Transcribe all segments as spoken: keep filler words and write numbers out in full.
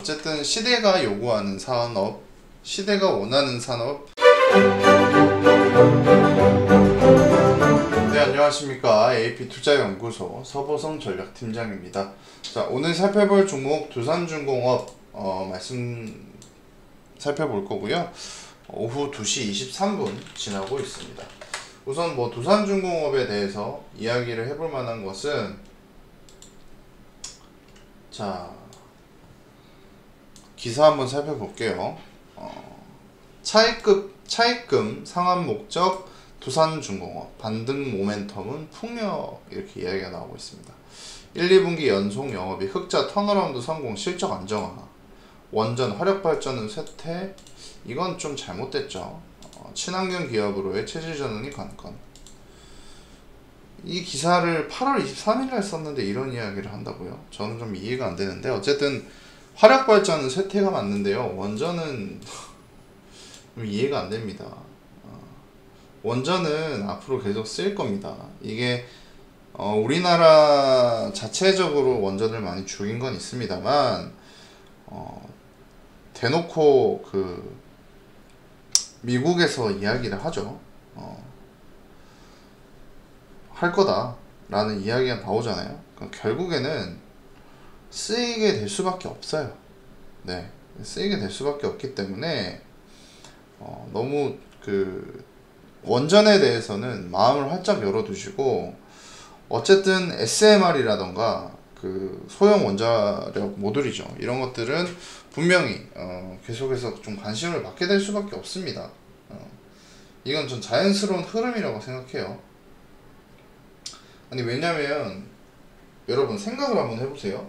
어쨌든 시대가 요구하는 산업, 시대가 원하는 산업. 네, 안녕하십니까. 에이피투자연구소 서보성 전략팀장입니다. 자, 오늘 살펴볼 종목 두산중공업 어, 말씀 살펴볼 거고요. 오후 두 시 이십삼 분 지나고 있습니다. 우선 뭐 두산중공업에 대해서 이야기를 해볼 만한 것은, 자, 기사 한번 살펴볼게요. 어, 차입급, 차입금 상환 목적 두산중공업 반등 모멘텀은 풍력, 이렇게 이야기가 나오고 있습니다. 일, 이 분기 연속 영업이 흑자 턴어라운드 성공, 실적 안정화, 원전 화력발전은 쇠퇴. 이건 좀 잘못됐죠. 어, 친환경 기업으로의 체질 전환이 관건. 이 기사를 팔월 이십삼일날 썼는데 이런 이야기를 한다고요? 저는 좀 이해가 안 되는데, 어쨌든 화력발전은 쇠퇴가 맞는데요, 원전은 좀 이해가 안 됩니다. 어, 원전은 앞으로 계속 쓰일 겁니다. 이게 어, 우리나라 자체적으로 원전을 많이 죽인 건 있습니다만, 어, 대놓고 그 미국에서 이야기를 하죠. 어, 할 거다 라는 이야기가 나오잖아요. 그러니까 결국에는 쓰이게 될 수밖에 없어요. 네, 쓰이게 될 수밖에 없기 때문에 어, 너무 그 원전에 대해서는 마음을 활짝 열어두시고, 어쨌든 에스엠알이라던가 그 소형 원자력 모듈이죠, 이런 것들은 분명히 어, 계속해서 좀 관심을 받게 될 수밖에 없습니다. 어, 이건 전 자연스러운 흐름이라고 생각해요. 아니, 왜냐면 여러분 생각을 한번 해보세요.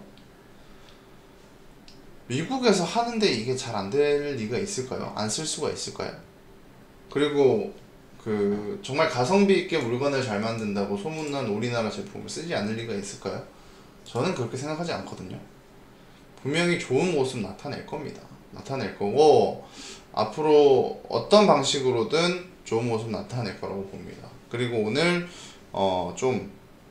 미국에서 하는데 이게 잘 안 될 리가 있을까요? 안 쓸 수가 있을까요? 그리고 그 정말 가성비 있게 물건을 잘 만든다고 소문난 우리나라 제품을 쓰지 않을 리가 있을까요? 저는 그렇게 생각하지 않거든요. 분명히 좋은 모습 나타낼 겁니다. 나타낼 거고, 앞으로 어떤 방식으로든 좋은 모습 나타낼 거라고 봅니다. 그리고 오늘 어 좀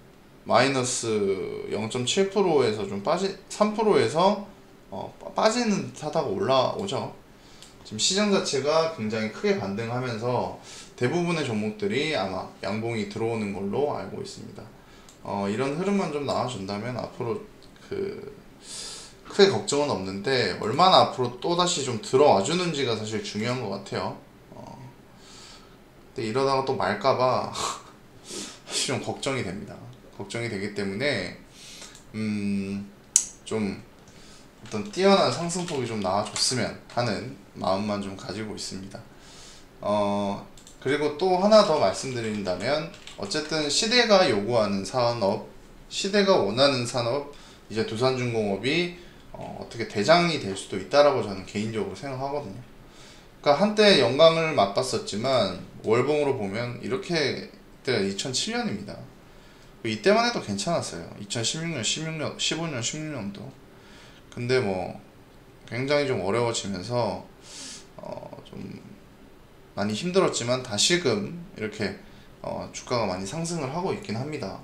마이너스 영 점 칠 퍼센트에서 좀 빠지 삼 퍼센트에서 어 빠지는 듯하다가 올라오죠. 지금 시장 자체가 굉장히 크게 반등하면서 대부분의 종목들이 아마 양봉이 들어오는 걸로 알고 있습니다. 어, 이런 흐름만 좀 나와준다면 앞으로 그 크게 걱정은 없는데, 얼마나 앞으로 또다시 좀 들어와 주는지가 사실 중요한 것 같아요. 어, 근데 이러다가 또 말까봐 사실 좀 걱정이 됩니다. 걱정이 되기 때문에 음, 좀 어떤 뛰어난 상승폭이 좀 나와줬으면 하는 마음만 좀 가지고 있습니다. 어, 그리고 또 하나 더 말씀드린다면, 어쨌든 시대가 요구하는 산업, 시대가 원하는 산업, 이제 두산중공업이 어, 어떻게 대장이 될 수도 있다라고 저는 개인적으로 생각하거든요. 그러니까 한때 영광을 맛봤었지만 월봉으로 보면 이렇게, 그때가 이천칠년입니다. 이때만 해도 괜찮았어요. 이천십육년, 십육년, 십오년, 십육년도. 근데 뭐 굉장히 좀 어려워지면서 어, 좀 많이 힘들었지만 다시금 이렇게 어, 주가가 많이 상승을 하고 있긴 합니다.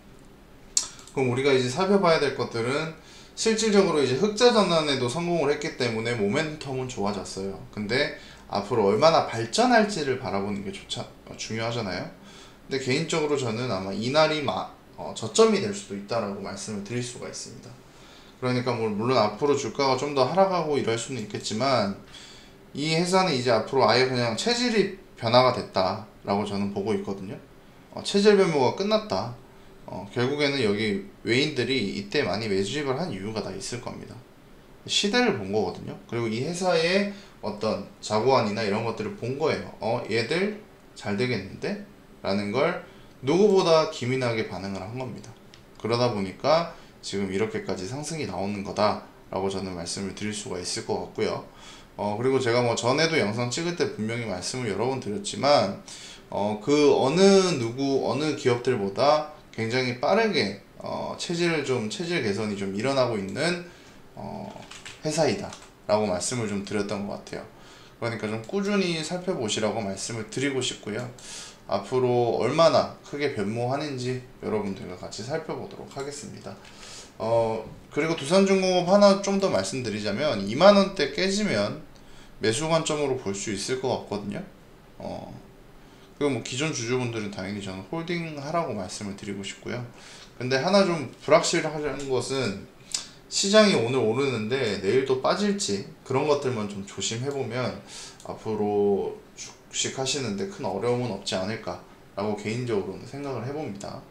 그럼 우리가 이제 살펴봐야 될 것들은, 실질적으로 이제 흑자 전환에도 성공을 했기 때문에 모멘텀은 좋아졌어요. 근데 앞으로 얼마나 발전할지를 바라보는 게 좋자, 어, 중요하잖아요. 근데 개인적으로 저는 아마 이날이 마, 어, 저점이 될 수도 있다라고 말씀을 드릴 수가 있습니다. 그러니까 뭐 물론 앞으로 주가가 좀 더 하락하고 이럴 수는 있겠지만, 이 회사는 이제 앞으로 아예 그냥 체질이 변화가 됐다라고 저는 보고 있거든요. 어, 체질 변모가 끝났다. 어, 결국에는 여기 외인들이 이때 많이 매집을 한 이유가 다 있을 겁니다. 시대를 본 거거든요. 그리고 이 회사의 어떤 자고안이나 이런 것들을 본 거예요. 어, 얘들 잘 되겠는데? 라는 걸 누구보다 기민하게 반응을 한 겁니다. 그러다 보니까 지금 이렇게까지 상승이 나오는 거다 라고 저는 말씀을 드릴 수가 있을 것 같고요. 어, 그리고 제가 뭐 전에도 영상 찍을 때 분명히 말씀을 여러 번 드렸지만, 어, 그 어느 누구, 어느 기업들보다 굉장히 빠르게 어, 체질 좀, 체질 개선이 좀 일어나고 있는 어, 회사이다 라고 말씀을 좀 드렸던 것 같아요. 그러니까 좀 꾸준히 살펴보시라고 말씀을 드리고 싶고요. 앞으로 얼마나 크게 변모하는지 여러분들과 같이 살펴보도록 하겠습니다. 어 그리고 두산중공업 하나 좀 더 말씀드리자면 이만 원대 깨지면 매수 관점으로 볼 수 있을 것 같거든요. 어 그리고 뭐 기존 주주분들은 당연히 저는 홀딩 하라고 말씀을 드리고 싶고요. 근데 하나 좀 불확실한 것은 시장이 오늘 오르는데 내일 또 빠질지 그런 것들만 좀 조심해보면 앞으로 주식 하시는데 큰 어려움은 없지 않을까 라고 개인적으로는 생각을 해봅니다.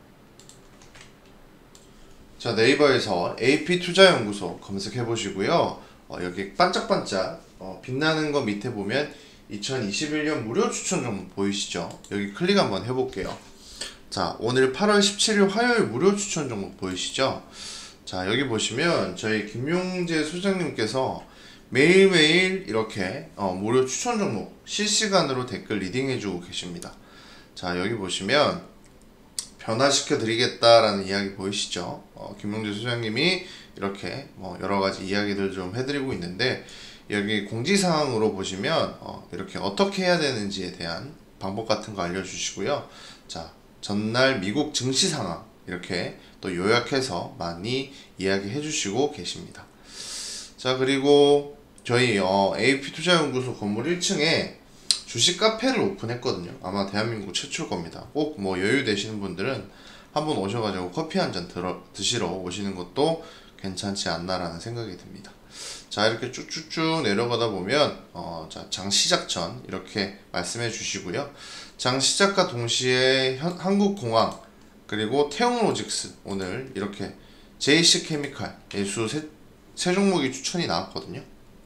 자, 네이버에서 에이피투자연구소 검색해 보시고요. 어, 여기 반짝반짝 어, 빛나는 거 밑에 보면 이천이십일 년 무료 추천 종목 보이시죠? 여기 클릭 한번 해볼게요. 자, 오늘 팔월 십칠일 화요일 무료 추천 종목 보이시죠? 자, 여기 보시면 저희 김용재 소장님께서 매일매일 이렇게 어, 무료 추천 종목 실시간으로 댓글 리딩해주고 계십니다. 자, 여기 보시면 변화시켜 드리겠다라는 이야기 보이시죠? 어, 김용재 소장님이 이렇게 뭐 여러가지 이야기들 좀 해드리고 있는데, 여기 공지사항으로 보시면 어, 이렇게 어떻게 해야 되는지에 대한 방법 같은 거 알려주시고요. 자, 전날 미국 증시 상황 이렇게 또 요약해서 많이 이야기해 주시고 계십니다. 자, 그리고 저희 어, 에이피투자연구소 건물 일 층에 주식 카페를 오픈했거든요. 아마 대한민국 최초일 겁니다. 꼭 뭐 여유 되시는 분들은 한번 오셔가지고 커피 한 잔 드시러 오시는 것도 괜찮지 않나라는 생각이 듭니다. 자, 이렇게 쭉쭉쭉 내려가다 보면 어, 자, 장 시작 전 이렇게 말씀해 주시고요. 장 시작과 동시에 현, 한국공항 그리고 태용로직스 오늘 이렇게 제이씨케미칼 예수 세, 세 종목이 추천이 나왔거든요.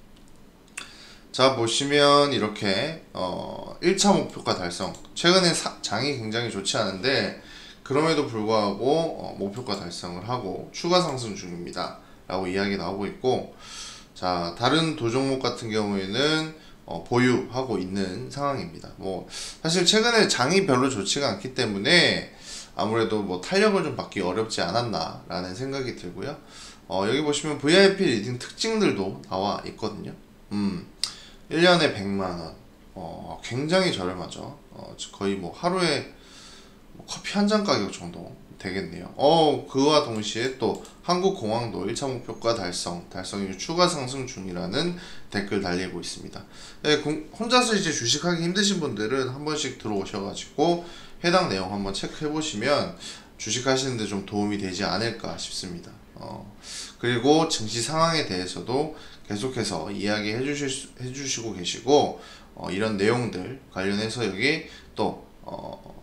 자, 보시면 이렇게 어, 일 차 목표가 달성. 최근에 사, 장이 굉장히 좋지 않은데 그럼에도 불구하고 어, 목표가 달성을 하고 추가 상승 중입니다 라고 이야기 나오고 있고, 자, 다른 도종목 같은 경우에는 어, 보유하고 있는 상황입니다. 뭐 사실 최근에 장이 별로 좋지가 않기 때문에 아무래도 뭐 탄력을 좀 받기 어렵지 않았나 라는 생각이 들고요. 어, 여기 보시면 브이아이피 리딩 특징들도 나와 있거든요. 음, 일 년에 백만 원, 어, 굉장히 저렴하죠. 어, 거의 뭐 하루에 뭐 커피 한 잔 가격 정도 되겠네요. 어, 그와 동시에 또 한국공항도 일 차 목표가 달성, 달성 이후 추가 상승 중이라는 댓글 달리고 있습니다. 네, 혼자서 이제 주식하기 힘드신 분들은 한 번씩 들어오셔가지고 해당 내용 한번 체크해 보시면 주식하시는데 좀 도움이 되지 않을까 싶습니다. 어, 그리고 증시 상황에 대해서도 계속해서 이야기 해주실 수, 해주시고 계시고, 어, 이런 내용들 관련해서 여기 또 어,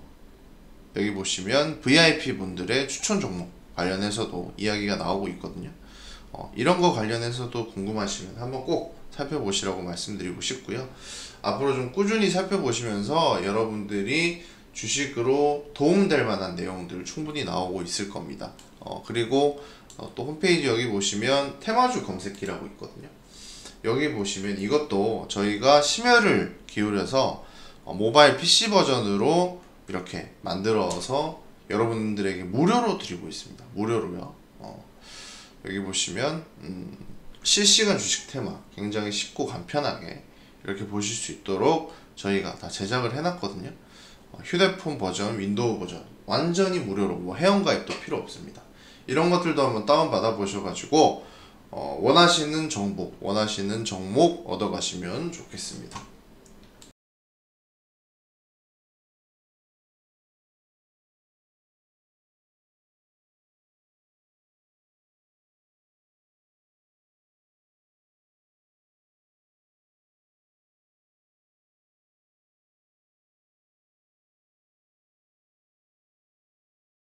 여기 보시면 브이아이피 분들의 추천 종목 관련해서도 이야기가 나오고 있거든요. 어, 이런 거 관련해서도 궁금하시면 한번 꼭 살펴보시라고 말씀드리고 싶고요. 앞으로 좀 꾸준히 살펴보시면서 여러분들이 주식으로 도움될 만한 내용들 충분히 나오고 있을 겁니다. 어, 그리고 어, 또 홈페이지 여기 보시면 테마주 검색기라고 있거든요. 여기 보시면 이것도 저희가 심혈을 기울여서 어, 모바일 피씨 버전으로 이렇게 만들어서 여러분들에게 무료로 드리고 있습니다. 무료로요. 어, 여기 보시면 음, 실시간 주식 테마 굉장히 쉽고 간편하게 이렇게 보실 수 있도록 저희가 다 제작을 해놨거든요. 어, 휴대폰 버전, 윈도우 버전 완전히 무료로, 뭐 회원가입도 필요 없습니다. 이런 것들도 한번 다운받아 보셔가지고 어, 원하시는 정보, 원하시는 종목 얻어가시면 좋겠습니다.